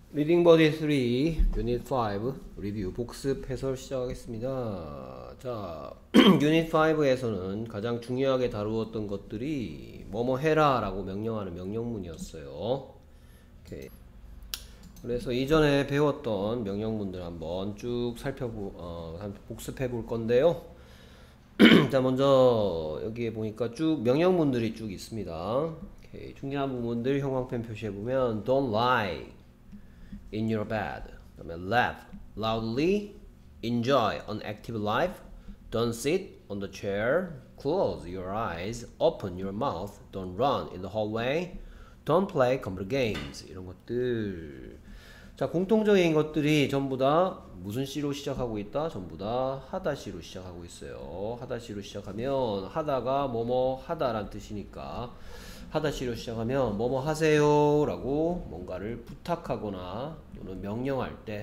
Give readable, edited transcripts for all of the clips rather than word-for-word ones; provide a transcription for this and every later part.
리딩 버디 3 유닛 5 리뷰 복습 해설 시작하겠습니다. 자, 유닛 5에서는 가장 중요하게 다루었던 것들이 뭐뭐 해라 라고 명령하는 명령문이었어요. 오케이. 그래서 이전에 배웠던 명령문들 한번 쭉 복습해 볼 건데요. 자, 먼저 여기에 보니까 쭉 명령문들이 쭉 있습니다. 오케이. 중요한 부분들 형광펜 표시해 보면 don't lie in your bed. 그다음에 laugh loudly, enjoy an active life, don't sit on the chair, close your eyes, open your mouth, don't run in the hallway, don't play computer games. 이런 것들. 자, 공통적인 것들이 전부 다 무슨 시로 시작하고 있다? 전부 다 하다시로 시작하고 있어요. 하다시로 시작하면 하다가 뭐뭐 하다란 뜻이니까 하다시로 시작하면 뭐뭐 하세요 라고 뭔가를 부탁하거나 또는 명령할 때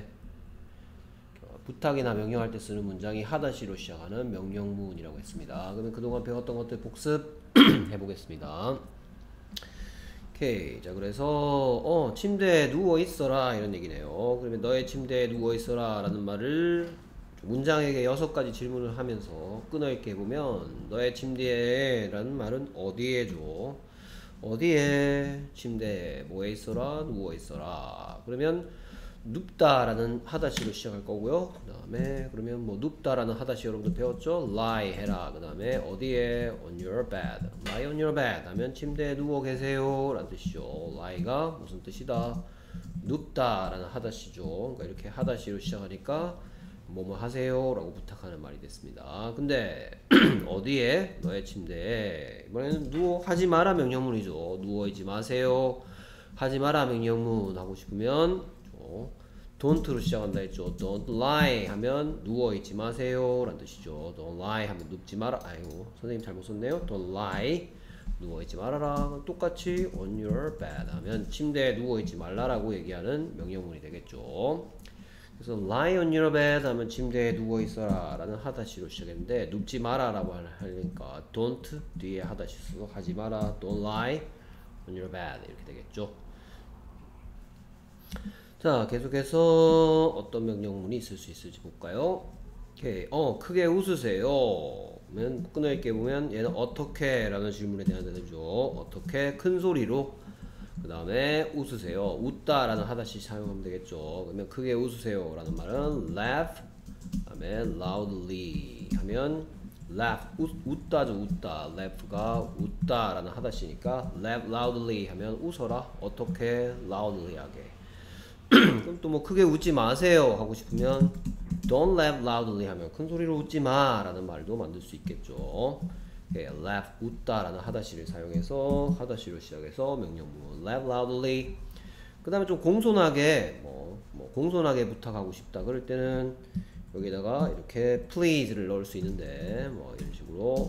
부탁이나 명령할 때 쓰는 문장이 하다시로 시작하는 명령문이라고 했습니다. 그러면 그동안 배웠던 것들 복습 해보겠습니다. 오케이. 자, 그래서 침대에 누워 있어라 이런 얘기네요. 그러면 너의 침대에 누워 있어라 라는 말을 문장에게 6가지 질문을 하면서 끊어읽게 해보면 너의 침대에 라는 말은 어디에 줘? 어디에? 침대에 뭐에 있어라? 누워 있어라. 그러면 눕다라는 하다시로 시작할 거고요. 그 다음에 그러면 뭐 눕다라는 하다시 여러분들 배웠죠? lie 해라. 그 다음에 어디에? on your bed. lie on your bed 하면 침대에 누워 계세요 라는 뜻이죠. lie가 무슨 뜻이다? 눕다라는 하다시죠. 그러니까 이렇게 하다시로 시작하니까 뭐뭐 하세요 라고 부탁하는 말이 됐습니다. 근데 어디에? 너의 침대에. 이번에는 누워 하지 마라 명령문이죠. 누워있지 마세요. 하지 마라 명령문 하고 싶으면 don't로 시작한다 했죠. don't lie 하면 누워있지 마세요 라는 뜻이죠. don't lie 하면 눕지 마라. 아이고 선생님 잘못 썼네요. don't lie 누워있지 말아라. 똑같이 on your bed 하면 침대에 누워있지 말라라고 얘기하는 명령문이 되겠죠. 그래서 lie on your bed 하면 침대에 누워있어라 라는 하다시로 시작했는데 눕지 마라 라고 하니까 don't 뒤에 하다시 써서 하지 마라. don't lie on your bed 이렇게 되겠죠. 자, 계속해서 어떤 명령문이 있을 수 있을지 볼까요? 오케이. 크게 웃으세요. 그러면 끊어있게 보면 얘는 어떻게 라는 질문에 대한 대답이죠. 어떻게 큰 소리로 그 다음에 웃으세요. 웃다 라는 하다시 사용하면 되겠죠. 그러면 크게 웃으세요 라는 말은 laugh 그 다음에 loudly 하면 laugh 웃다죠. 웃다. laugh가 웃다 라는 하다시니까 laugh loudly 하면 웃어라. 어떻게 loudly 하게. 그럼 또 뭐 크게 웃지 마세요 하고 싶으면 don't laugh loudly 하면 큰 소리로 웃지 마 라는 말도 만들 수 있겠죠. laugh 웃다 라는 하다시를 사용해서 하다시로 시작해서 명령문 laugh loudly. 그 다음에 좀 공손하게 뭐 공손하게 부탁하고 싶다 그럴 때는 여기다가 이렇게 please를 넣을 수 있는데 뭐 이런 식으로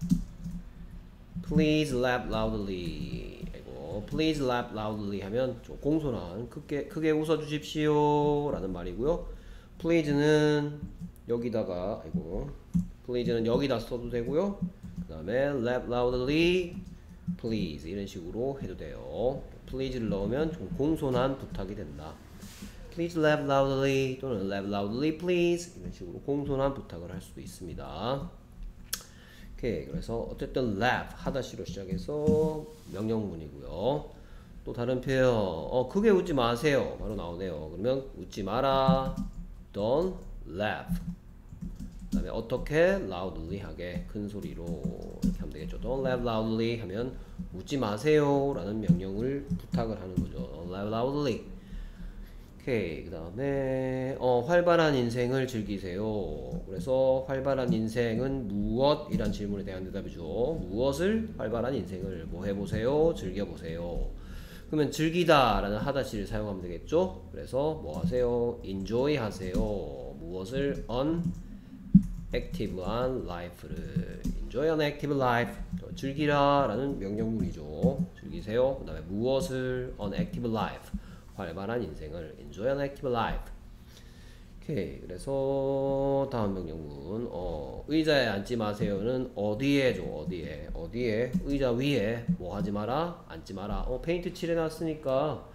please laugh loudly. Please laugh loudly 하면 좀 공손한 크게 웃어 주십시오 라는 말이고요. Please는 여기다가 Please는 여기다 써도 되고요. 그 다음에 laugh loudly please 이런 식으로 해도 돼요. Please를 넣으면 좀 공손한 부탁이 된다. Please laugh loudly 또는 laugh loudly please 이런 식으로 공손한 부탁을 할 수도 있습니다. 오케이. 그래서 어쨌든 laugh 하다시로 시작해서 명령문이고요. 또 다른 표현 크게 웃지 마세요 바로 나오네요. 그러면 웃지 마라 don't laugh. 그 다음에 어떻게 loudly 하게 큰 소리로 이렇게 하면 되겠죠. don't laugh loudly 하면 웃지 마세요 라는 명령을 부탁을 하는 거죠. don't laugh loudly. 오케이. 그 다음에 활발한 인생을 즐기세요. 그래서 활발한 인생은 무엇이란 질문에 대한 대답이죠. 무엇을? 활발한 인생을 뭐 해보세요? 즐겨보세요. 그러면 즐기다 라는 하다시를 사용하면 되겠죠. 그래서 뭐 하세요? enjoy 하세요. 무엇을? an active한 life를 enjoy an active life. 즐기라 라는 명령문이죠. 즐기세요. 그 다음에 무엇을? an active life. 활발한 인생을 enjoy an active life. 오케이. 그래서 다음 명령문 의자에 앉지 마세요는 어디에죠. 어디에 의자 위에 뭐 하지 마라 앉지 마라. 페인트 칠해놨으니까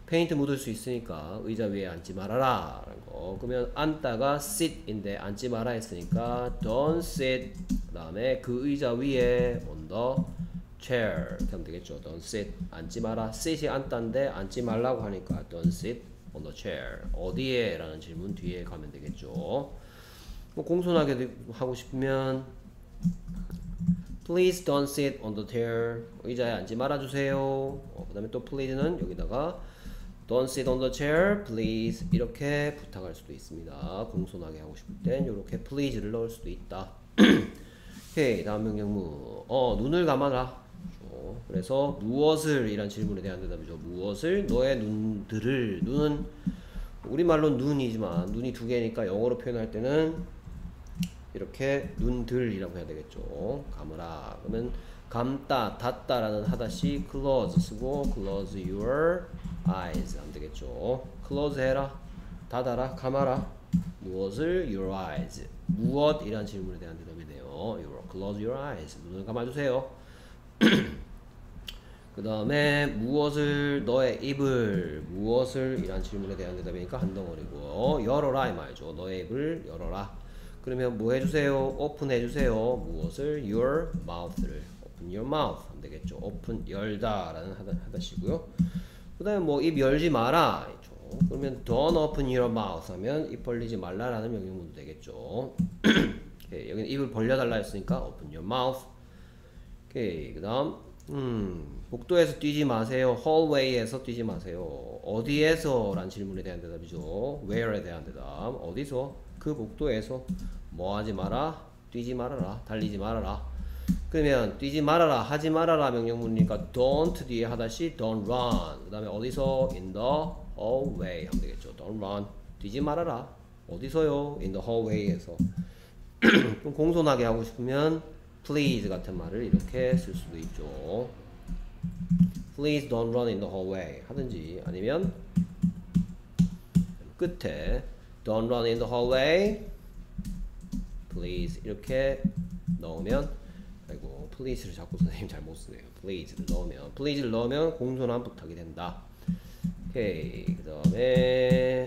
페인트 묻을 수 있으니까 의자 위에 앉지 말아라 라는 거. 그러면 앉다가 sit인데 앉지 마라 했으니까 don't sit. 그 다음에 그 의자 위에 on the chair 이렇게 하면 되겠죠. don't sit 앉지 마라. sit이 앉다인데 앉지 말라고 하니까 don't sit on the chair. 어디에? 라는 질문 뒤에 가면 되겠죠. 뭐 공손하게 하고 싶으면 Please don't sit on the chair. 의자에 앉지 말아주세요. 그 다음에 또 please는 여기다가 Don't sit on the chair, please. 이렇게 부탁할 수도 있습니다. 공손하게 하고 싶을 땐 이렇게 please를 넣을 수도 있다. 오케이, 다음 명령문. 눈을 감아라. 그래서 무엇을 이란 질문에 대한 대답이죠. 무엇을? 너의 눈들을. 눈은 우리말로 눈이지만 눈이 두 개니까 영어로 표현할 때는 이렇게 눈들이라고 해야 되겠죠. 감으라. 그러면 감다, 닫다라는 하다시 close 쓰고 close your eyes 하면 되겠죠. close 해라, 닫아라, 감아라. 무엇을? your eyes. 무엇이란 질문에 대한 대답이네요. close your eyes. 눈을 감아주세요. 그 다음에 무엇을? 너의 입을. 무엇을? 이란 질문에 대한 대답이니까 한 덩어리고 열어라 이 말이죠. 너의 입을 열어라. 그러면 뭐 해주세요? 오픈 해주세요. 무엇을? your mouth를. open your mouth 하면 되겠죠. open 열다 라는 하다시고요. 그 다음에 뭐 입 열지 마라 있죠. 그러면 don't open your mouth 하면 입 벌리지 말라 라는 명령문도 되겠죠. 오케이, 여기는 입을 벌려달라 했으니까 open your mouth. 오케이, 그 다음 복도에서 뛰지 마세요. hallway에서 뛰지 마세요. 어디에서? 란 질문에 대한 대답이죠. where에 대한 대답. 어디서? 그 복도에서. 뭐 하지 마라? 뛰지 말아라. 달리지 말아라. 그러면 뛰지 말아라, 하지 말아라 명령문이니까 don't 뒤에 하다시 don't run. 그 다음에 어디서? in the hallway 하면 되겠죠. don't run. 뛰지 말아라. 어디서요? in the hallway에서. 좀 공손하게 하고 싶으면 please 같은 말을 이렇게 쓸 수도 있죠. Please don't run in the hallway 하든지 아니면 끝에 don't run in the hallway please 이렇게 넣으면 아이고 please를 자꾸 선생님 잘못 쓰네요. please를 넣으면 공손한 부탁이 된다. 오케이, 그 다음에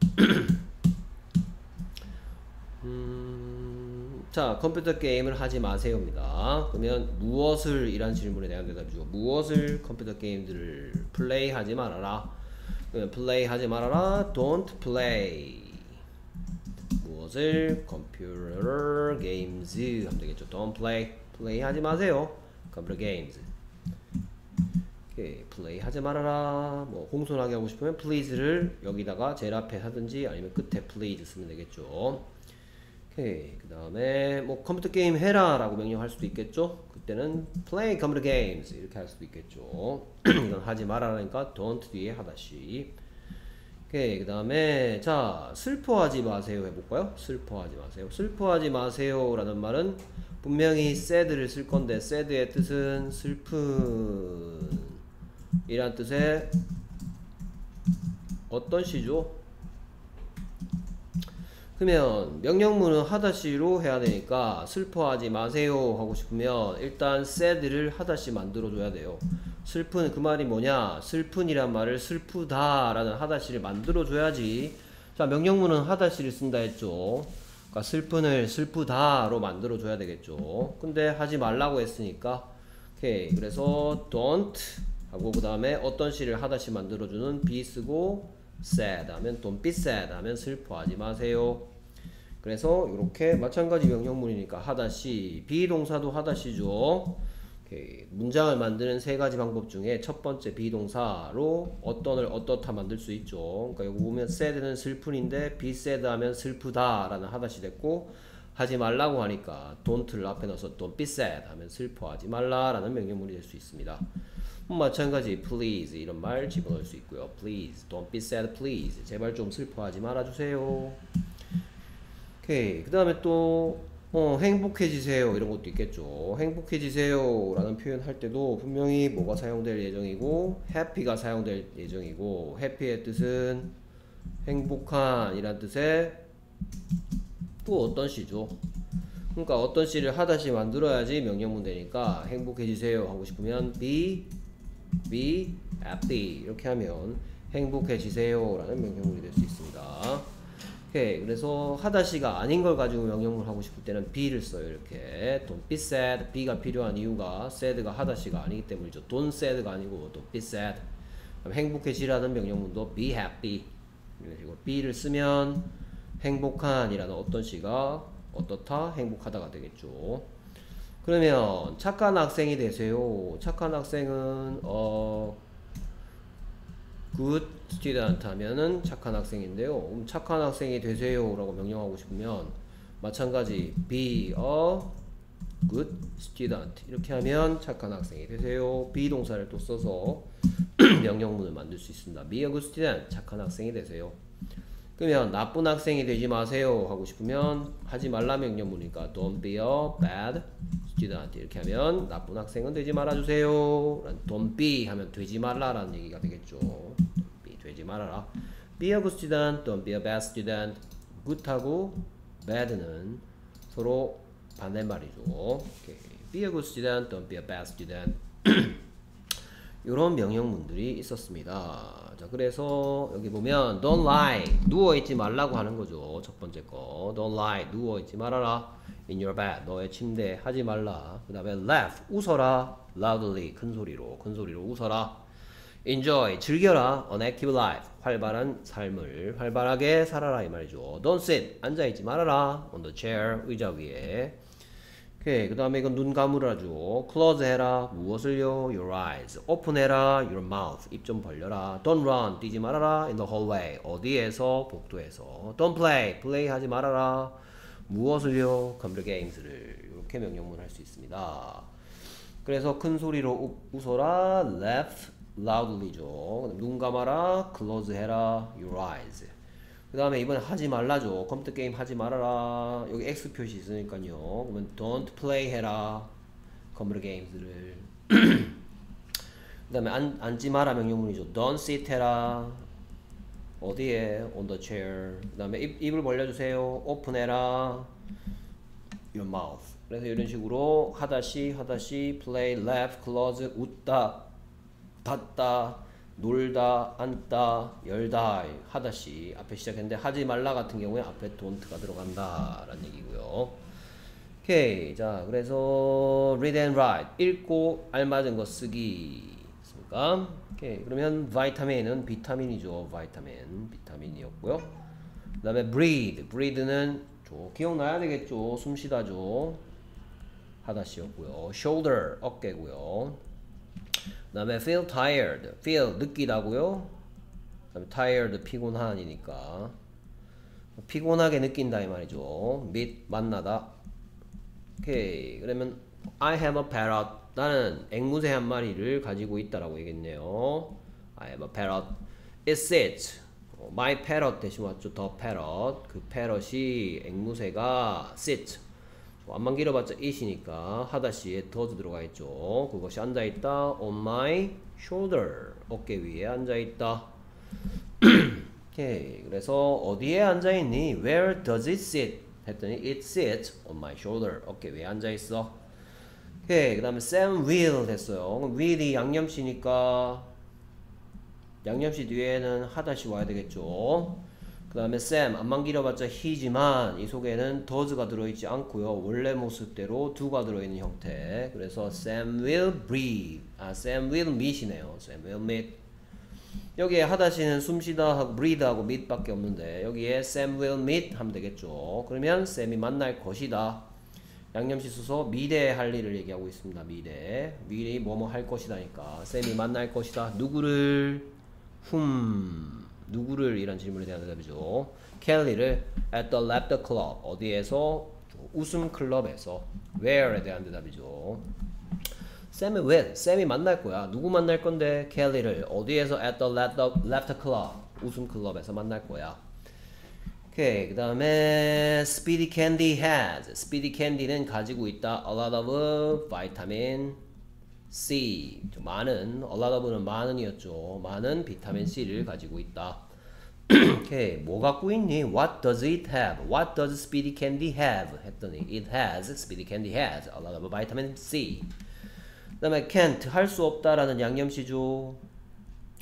자, 컴퓨터 게임을 하지 마세요입니다. 그러면 무엇을? 이란 질문에 대한 대답이죠. 무엇을? 컴퓨터 게임들을 플레이하지 말아라. 그러면 플레이하지 말아라. don't play. 무엇을? 컴퓨터 게임즈 하면 되겠죠. don't play. 플레이하지 마세요. 컴퓨터 게임즈. 오케이, 플레이하지 말아라. 뭐 공손하게 하고 싶으면 please를 여기다가 제일 앞에 하든지 아니면 끝에 please 쓰면 되겠죠. 오케이, 그 다음에 뭐 컴퓨터 게임 해라 라고 명령할 수도 있겠죠. 그때는 play computer games 이렇게 할 수도 있겠죠. 이건 하지 말아라니까 don't 뒤에 하다시. 오케이, 그 다음에 자, 슬퍼하지 마세요 해볼까요? 슬퍼하지 마세요. 슬퍼하지 마세요 라는 말은 분명히 sad를 쓸 건데 sad의 뜻은 슬픈 이란 뜻의 어떤 시죠? 그러면 명령문은 하다시로 해야 되니까 슬퍼하지 마세요 하고 싶으면 일단 sad를 하다시 만들어 줘야 돼요. 슬픈 그 말이 뭐냐? 슬픈이란 말을 슬프다 라는 하다시를 만들어 줘야지. 자, 명령문은 하다시를 쓴다 했죠. 그러니까 슬픈을 슬프다로 만들어 줘야 되겠죠. 근데 하지 말라고 했으니까 오케이, 그래서 don't 하고 그 다음에 어떤 시를 하다시 만들어 주는 be 쓰고 sad 하면 don't be sad 하면 슬퍼하지 마세요. 그래서 이렇게 마찬가지 명령문이니까 하다시, 비동사도 하다시죠. 오케이. 문장을 만드는 세 가지 방법 중에 첫 번째 비동사로 어떤을 어떻다 만들 수 있죠. 그러니까 여기 보면 sad는 슬픈인데 be sad 하면 슬프다 라는 하다시 됐고 하지 말라고 하니까 don't를 앞에 넣어서 don't be sad 하면 슬퍼하지 말라 라는 명령문이 될 수 있습니다. 마찬가지 please 이런 말 집어넣을 수 있고요. please, don't be sad please. 제발 좀 슬퍼하지 말아주세요. 오케이, 그 다음에 또 행복해지세요 이런 것도 있겠죠. 행복해지세요 라는 표현 할 때도 분명히 뭐가 사용될 예정이고 happy가 사용될 예정이고 happy의 뜻은 행복한 이란 뜻의 또 어떤 시죠. 그러니까 어떤 시를 하다시 만들어야지 명령문 되니까 행복해지세요 하고 싶으면 be happy 이렇게 하면 행복해지세요 라는 명령문이 될 수 있습니다. 오케이. 그래서 하다시가 아닌 걸 가지고 명령문 하고 싶을 때는 be를 써요. 이렇게 don't be sad. be가 필요한 이유가 sad가 하다시가 아니기 때문이죠. don't sad가 아니고 don't be sad. 그럼 행복해지라는 명령문도 be happy. 이런 식으로 be를 쓰면 행복한이라는 어떤 시가 어떻다? 행복하다가 되겠죠. 그러면 착한 학생이 되세요. 착한 학생은 good student 하면은 착한 학생인데요. 그럼 착한 학생이 되세요 라고 명령하고 싶으면 마찬가지 be a good student 이렇게 하면 착한 학생이 되세요. be 동사를 또 써서 명령문을 만들 수 있습니다. be a good student 착한 학생이 되세요. 그러면 나쁜 학생이 되지 마세요 하고 싶으면 하지 말라 명령문이니까 don't be a bad student 이렇게 하면 나쁜 학생은 되지 말아주세요. don't be 하면 되지 말라라는 얘기가 되겠죠. don't be 되지 말아라. be a good student, don't be a bad student. good하고 bad는 서로 반대말이죠. 오케이. be a good student, don't be a bad student. 이런 명령문들이 있었습니다. 자, 그래서 여기 보면 don't lie, 누워있지 말라고 하는 거죠. 첫 번째 거 don't lie, 누워있지 말아라. in your bed, 너의 침대에 하지 말라. 그 다음에 laugh, 웃어라. loudly, 큰 소리로 웃어라. enjoy, 즐겨라. an active life, 활발한 삶을 활발하게 살아라 이 말이죠. don't sit, 앉아있지 말아라. on the chair, 의자 위에. 오케이. 그 다음에 이건 눈 감으라죠. close 해라. 무엇을요? your eyes. open 해라. your mouth. 입 좀 벌려라. don't run. 뛰지 말아라. in the hallway. 어디에서? 복도에서. don't play. play 하지 말아라. 무엇을요? computer games를. 이렇게 명령문 할 수 있습니다. 그래서 큰 소리로 웃어라. laugh loudly죠. 눈 감아라. close 해라. your eyes. 그 다음에 이번에 하지 말라죠. 컴퓨터 게임 하지 말아라. 여기 X 표시 있으니까요. 그러면 don't play 해라. 컴퓨터 게임즈를. 그 다음에 앉지 마라 명령문이죠. don't sit 해라. 어디에? on the chair. 그 다음에 입을 벌려주세요. open 해라. your mouth. 그래서 이런 식으로 하다시, play, laugh, close, 웃다, 닫다, 놀다, 앉다, 열다, 하다시 앞에 시작했는데 하지 말라 같은 경우에 앞에 don't가 들어간다 라는 얘기고요. 오케이. 자, 그래서 read and write, 읽고 알맞은 거 쓰기 있습니까? 오케이. 그러면 vitamin은 비타민이죠. 비타민이었고요. 그 다음에 breathe는 기억나야 되겠죠. 숨쉬다죠. 하다시였고요. shoulder, 어깨고요. 그 다음에 feel tired, feel 느끼다고요. 그 다음에 tired 피곤한이니까 피곤하게 느낀다 이 말이죠. meet 만나다. 오케이. 그러면 I have a parrot, 나는 앵무새 한 마리를 가지고 있다라고 얘기했네요. I have a parrot. It sits. my parrot 대신 왔죠. the parrot. 그 parrot이 앵무새가 sits. 안만 길어봤자 it이니까 하다시에 does 들어가 있죠. 그것이 앉아있다. on my shoulder. 어깨 위에 앉아있다. 오케이. 그래서 어디에 앉아있니? Where does it sit? 했더니 it sits on my shoulder. 어깨 위에 앉아있어. 오케이. 그 다음에 Sam will 됐어요. 그럼 will이 양념시니까 양념시 뒤에는 하다시 와야 되겠죠. 그 다음에 Sam, 안만 길어봤자 he지만 이 속에는 does가 들어있지 않고요. 원래 모습대로 do가 들어있는 형태. 그래서 Sam will breathe. Sam will meet이네요. Sam will meet. 여기에 하다시는 숨쉬다 하고 breathe 하고 meet 밖에 없는데 여기에 Sam will meet 하면 되겠죠. 그러면 Sam이 만날 것이다. 양념시 써서 미래에 할 일을 얘기하고 있습니다. 미래에 뭐뭐 할 것이다니까 Sam이 만날 것이다. 누구를? 누구를? 이란 질문에 대한 대답이죠. 켈리를 at the laughter club, 어디에서? 웃음 클럽에서. where에 대한 대답이죠. 샘이 왜? 샘이 만날 거야. 누구 만날 건데? 켈리를 어디에서? at the laughter club, 웃음 클럽에서 만날 거야. 오케이. 그 다음에 Speedy Candy has, Speedy Candy는 가지고 있다 a lot of vitamin C. 많은, a lot of는 많은이었죠. 많은 비타민 C를 가지고 있다. 오케이. 뭐 갖고 있니? What does it have? What does Speedy Candy have? 했더니 it has, Speedy Candy has a lot of vitamin C. 그 다음에 can't, 할 수 없다라는 양념시죠.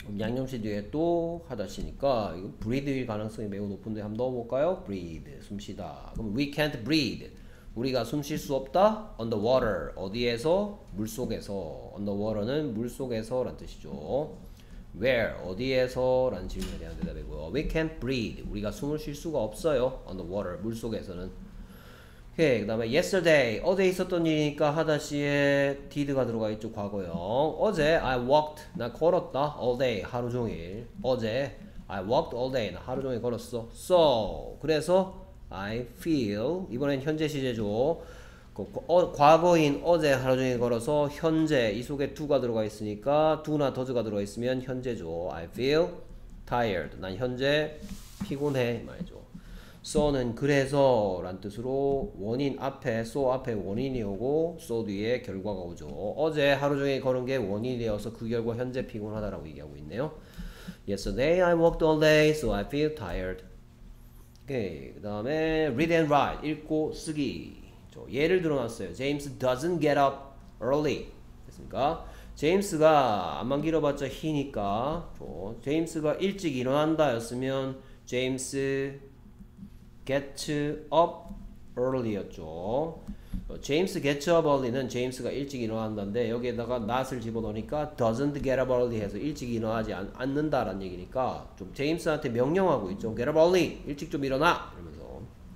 양념시 뒤에 또 하다시니까 이거 breathe일 가능성이 매우 높은데 한번 넣어볼까요? breathe 숨쉬다. 그럼 we can't breathe 우리가 숨 쉴 수 없다. underwater 어디에서? 물속에서. underwater는 물속에서 라는 뜻이죠. where 어디에서? 라는 질문에 대한 대답이고요. we can't breathe 우리가 숨을 쉴 수가 없어요. underwater 물속에서는. 오케이, 그 다음에 yesterday 어제 있었던 일이니까 하다시에 did가 들어가 있죠. 과거형. 어제 I walked 나 걸었다. all day 하루 종일. 어제 I walked all day 나 하루 종일 걸었어. so 그래서 I feel 이번엔 현재 시제죠. 과거인 어제 하루 종일 걸어서 현재 이 속에 do가 들어가 있으니까 do나 does가 들어가 있으면 현재죠. I feel tired 난 현재 피곤해 말이죠. so는 그래서 란 뜻으로 원인 앞에 so 앞에 원인이 오고 so 뒤에 결과가 오죠. 어제 하루 종일 걸은 게 원인이어서 그 결과 현재 피곤하다라고 얘기하고 있네요. Yesterday I walked all day so I feel tired. 오케이, 그 다음에 read and write 읽고 쓰기. 예를 들어놨어요. James doesn't get up early. 됐습니까? 제임스가 안만 길어봤자 he니까 제임스가 일찍 일어난다 였으면 James gets up early였죠. 제임스 gets up early는 제임스가 일찍 일어난다인데 여기에다가 not을 집어넣으니까 doesn't get up early 해서 일찍 일어나지 않는다라는 얘기니까 좀 제임스한테 명령하고 있죠. get up early 일찍 좀 일어나 이러면서.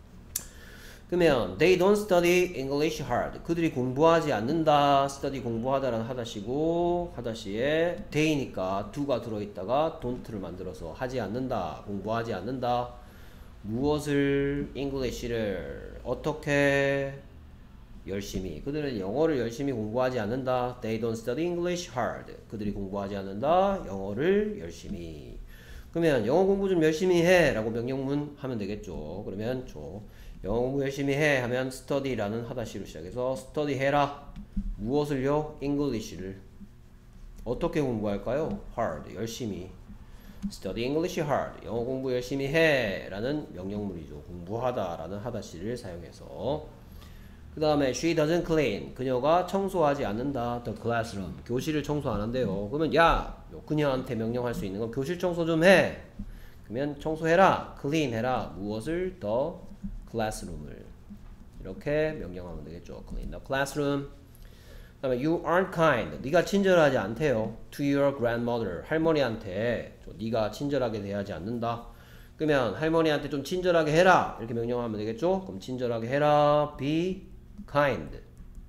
그러면 they don't study English hard 그들이 공부하지 않는다. study 공부하다라는 하다시고 하다시에 they니까 do가 들어있다가 don't를 만들어서 하지 않는다 공부하지 않는다. 무엇을 English를 어떻게 열심히 그들은 영어를 열심히 공부하지 않는다. They don't study English hard. 그들이 공부하지 않는다. 영어를 열심히. 그러면 영어 공부 좀 열심히 해 라고 명령문 하면 되겠죠. 그러면 영어 공부 열심히 해 하면 study라는 하다시로 시작해서 study 해라. 무엇을요? English를. 어떻게 공부할까요? hard. 열심히. Study English hard. 영어 공부 열심히 해 라는 명령문이죠. 공부하다 라는 하다시를 사용해서. 그 다음에 she doesn't clean. 그녀가 청소하지 않는다. The classroom. 교실을 청소 안 한대요. 그러면 야 그녀한테 명령할 수 있는 건 교실 청소 좀 해. 그러면 청소해라. clean 해라. 무엇을? The classroom을. 이렇게 명령하면 되겠죠. clean the classroom. 그 다음에 you aren't kind. 네가 친절하지 않대요. to your grandmother. 할머니한테 네가 친절하게 대하지 않는다. 그러면 할머니한테 좀 친절하게 해라. 이렇게 명령하면 되겠죠. 그럼 친절하게 해라. be kind.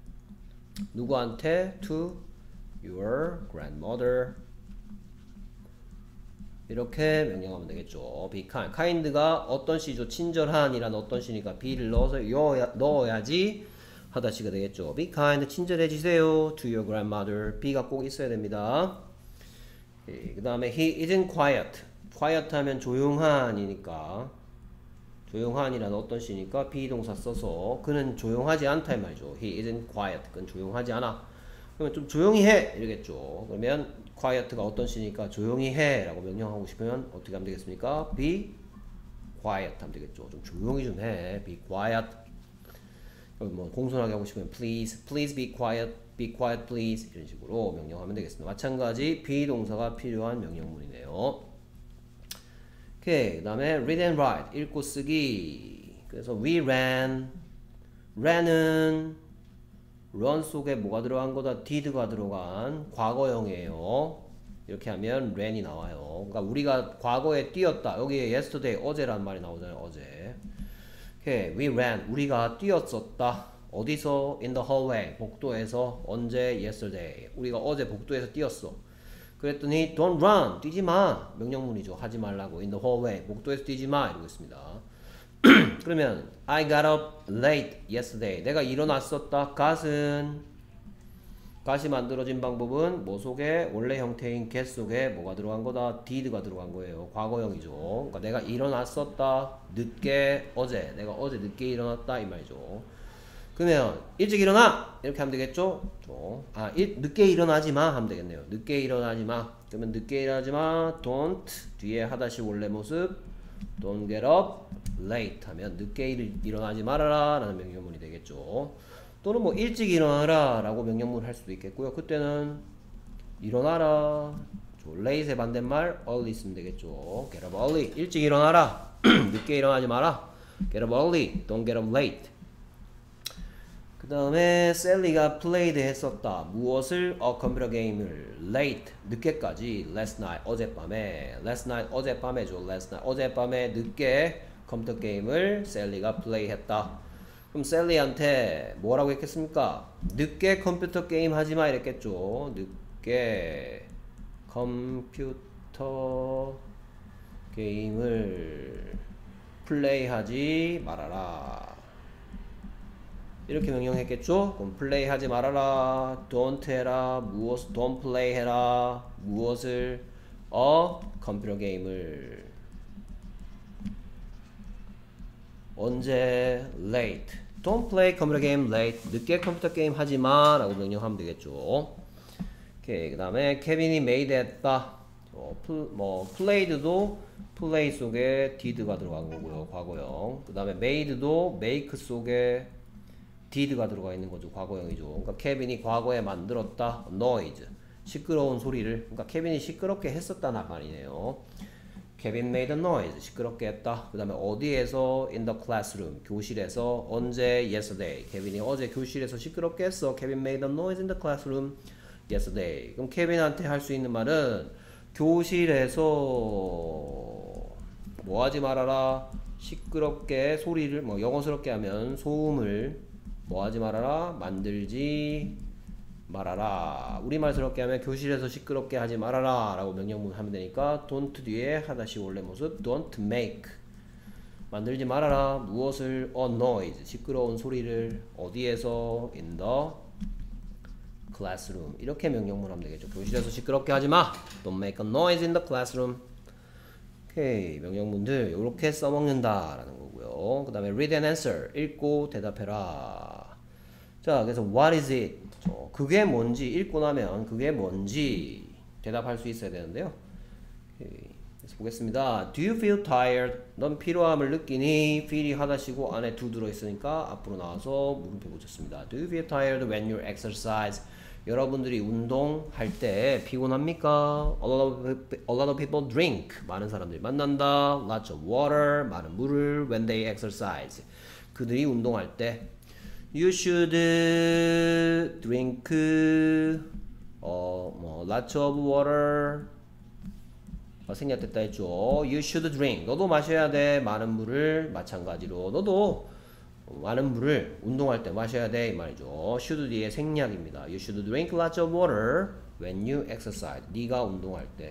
누구한테? to your grandmother. 이렇게 명령하면 되겠죠. be kind. kind가 어떤 시죠? 친절한이란 어떤 시니까 be를 넣어야지 하다시가 되겠죠. be kind, 친절해지세요. to your grandmother. be가 꼭 있어야 됩니다. 그 다음에 he isn't quiet. quiet 하면 조용한이니까 조용한이란 어떤 시니까 비동사 써서 그는 조용하지 않다 이 말이죠. he isn't quiet. 그는 조용하지 않아. 그러면 좀 조용히 해 이러겠죠. 그러면 quiet가 어떤 시니까 조용히 해 라고 명령하고 싶으면 어떻게 하면 되겠습니까? be quiet 하면 되겠죠. 좀 조용히 좀 해. be quiet. 뭐 공손하게 하고 싶으면 please be quiet please 이런 식으로 명령하면 되겠습니다. 마찬가지 비동사가 필요한 명령문이네요. 오케이, 그 다음에 read and write 읽고 쓰기. 그래서 we ran은 run 속에 뭐가 들어간 거다? did가 들어간 과거형이에요. 이렇게 하면 ran이 나와요. 그러니까 우리가 과거에 뛰었다. 여기에 yesterday 어제라는 말이 나오잖아요. 어제. 오케이, we ran 우리가 뛰었었다. 어디서? in the hallway 복도에서. 언제? yesterday 우리가 어제 복도에서 뛰었어. 그랬더니 don't run 뛰지 마 명령문이죠. 하지 말라고. in the hallway 복도에서 뛰지 마 이러고 있습니다. 그러면 I got up late yesterday 내가 일어났었다. gat이 만들어진 방법은 뭐 속에? 원래 형태인 get 속에 뭐가 들어간 거다? did가 들어간 거예요. 과거형이죠. 그러니까 내가 일어났었다. 늦게 어제 내가 어제 늦게 일어났다 이 말이죠. 그러면 일찍 일어나 이렇게 하면 되겠죠. 늦게 일어나지 마 하면 되겠네요. 늦게 일어나지 마. 그러면 늦게 일어나지 마 don't 뒤에 하다시 원래 모습 don't get up late 하면 늦게 일어나지 말아라 라는 명령문이 되겠죠. 또는 뭐 일찍 일어나라 라고 명령문을 할 수도 있겠고요. 그때는 일어나라 late의 반대말 early 쓰면 되겠죠. get up early. 일찍 일어나라. 늦게 일어나지 마라. get up early. don't get up late. 그 다음에 셀리가 played 했었다. 무엇을? 컴퓨터 게임을 late. 늦게까지. last night. 어젯밤에. last night. 어젯밤에죠. last night. 어젯밤에 늦게 컴퓨터 게임을 셀리가 플레이 했다. 그럼 셀리한테 뭐라고 했겠습니까? 늦게 컴퓨터 게임 하지마 이랬겠죠. 늦게 컴퓨터 게임을 플레이하지 말아라. 이렇게 명령했겠죠? 그럼 플레이하지 말아라. don't 해라. 무엇? don't play 해라. 무엇을? 컴퓨터 게임을. 언제? late. don't play 컴퓨터 게임 late. 늦게 컴퓨터 게임 하지마 라고 명령하면 되겠죠. 오케이. 그 다음에 케빈이 made 했다. played도 play 속에 did가 들어간 거고요. 과거형. 그 다음에 made도 make 속에 did가 들어가 있는 거죠. 과거형이죠. 그러니까 케빈이 과거에 만들었다. noise. 시끄러운 소리를. 그러니까 케빈이 시끄럽게 했었다는 말이네요. Kevin made a noise. 시끄럽게 했다. 그 다음에 어디에서? in the classroom. 교실에서. 언제? yesterday. 케빈이 어제 교실에서 시끄럽게 했어. Kevin made a noise in the classroom yesterday. 그럼 케빈한테 할 수 있는 말은 교실에서 뭐 하지 말아라. 시끄럽게 소리를 영어스럽게 하면 소음을 뭐 하지 말아라. 만들지 말아라. 우리말스럽게 하면 교실에서 시끄럽게 하지 말아라 라고 명령문 하면 되니까 don't 뒤에 하다시 원래 모습 don't make. 만들지 말아라. 무엇을? a noise. 시끄러운 소리를. 어디에서? in the classroom. 이렇게 명령문 하면 되겠죠. 교실에서 시끄럽게 하지 마. don't make a noise in the classroom. 오케이. 명령문들 이렇게 써먹는다 라는 거고요. 그 다음에 read and answer. 읽고 대답해라. 자, 그래서 what is it? 그게 뭔지 읽고 나면 그게 뭔지 대답할 수 있어야 되는데요. 오케이. 그래서 보겠습니다. Do you feel tired? 넌 피로함을 느끼니? feel이 하다시고 안에 do 들어있으니까 앞으로 나와서 물음표 붙였습니다. Do you feel tired when you exercise? 여러분들이 운동할 때 피곤합니까? A lot of people drink. 많은 사람들이 만난다. Lots of water. 많은 물을. When they exercise. 그들이 운동할 때. You should drink lots of water. 생략됐다 했죠. You should drink. 너도 마셔야 돼. 많은 물을. 마찬가지로 너도 많은 물을 운동할 때 마셔야 돼 이 말이죠. should 뒤에 생략입니다. You should drink lots of water when you exercise. 네가 운동할 때.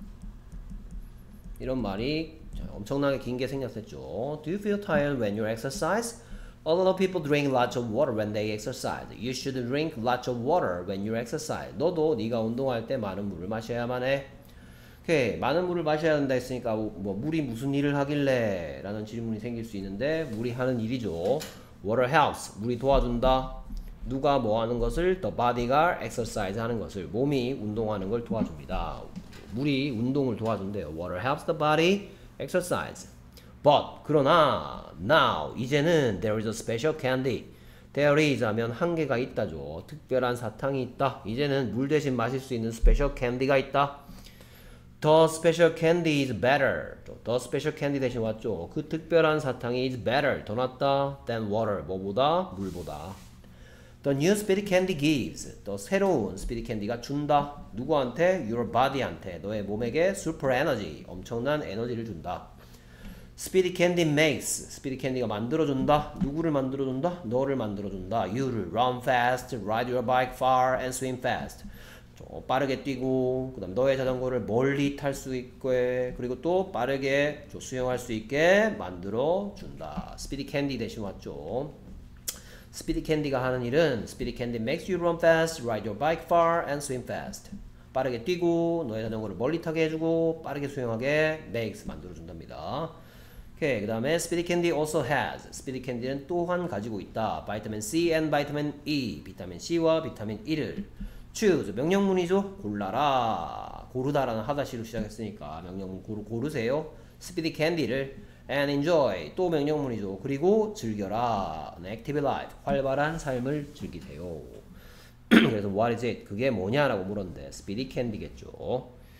이런 말이 엄청나게 긴 게 생략됐죠. Do you feel tired when you exercise? A lot of people drink lots of water when they exercise. You should drink lots of water when you exercise. 너도 네가 운동할 때 많은 물을 마셔야만 해. 오케이. 많은 물을 마셔야 한다 했으니까 물이 무슨 일을 하길래 라는 질문이 생길 수 있는데 물이 하는 일이죠. Water helps. 물이 도와준다. 누가 뭐 하는 것을? The body가 exercise 하는 것을. 몸이 운동하는 걸 도와줍니다. 물이 운동을 도와준대요. Water helps the body exercise. But 그러나 now 이제는 there is a special candy. There is 하면 한 개가 있다죠. 특별한 사탕이 있다. 이제는 물 대신 마실 수 있는 special candy가 있다. The special candy is better. The special candy 대신 왔죠. 그 특별한 사탕이 is better. 더 낫다 than water. 뭐보다? 물보다. The new speedy candy gives. 더 새로운 speedy candy가 준다. 누구한테? Your body한테. 너의 몸에게 super energy. 엄청난 에너지를 준다. Speedy candy makes. Speedy candy가 만들어준다. 누구를 만들어준다? 너를 만들어준다. You를 run fast, ride your bike far, and swim fast. 빠르게 뛰고, 그 다음 너의 자전거를 멀리 탈 수 있게, 그리고 또 빠르게 수영할 수 있게 만들어준다. Speedy candy 대신 왔죠. Speedy candy가 하는 일은 Speedy candy makes you run fast, ride your bike far, and swim fast. 빠르게 뛰고, 너의 자전거를 멀리 타게 해주고, 빠르게 수영하게 makes 만들어준답니다. 오케이. 그 다음에 Speedy Candy also has. Speedy Candy는 또한 가지고 있다. 비타민 C and 비타민 E. 비타민 C와 비타민 E를 choose. 명령문이죠. 골라라. 고르다라는 하다시로 시작했으니까 명령문 고르세요. Speedy Candy를 and enjoy. 또 명령문이죠. 그리고 즐겨라. An active life. 활발한 삶을 즐기세요. 그래서 what is it? 그게 뭐냐라고 물었는데 Speedy Candy겠죠.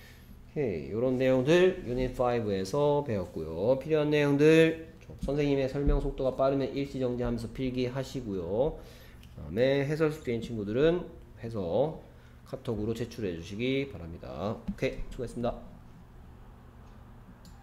오케이, 이런 내용들 유닛 5에서 배웠고요. 필요한 내용들 선생님의 설명 속도가 빠르면 일시정지하면서 필기하시고요. 다음에 해설 숙제인 친구들은 해서 카톡으로 제출해 주시기 바랍니다. 오케이, 수고했습니다.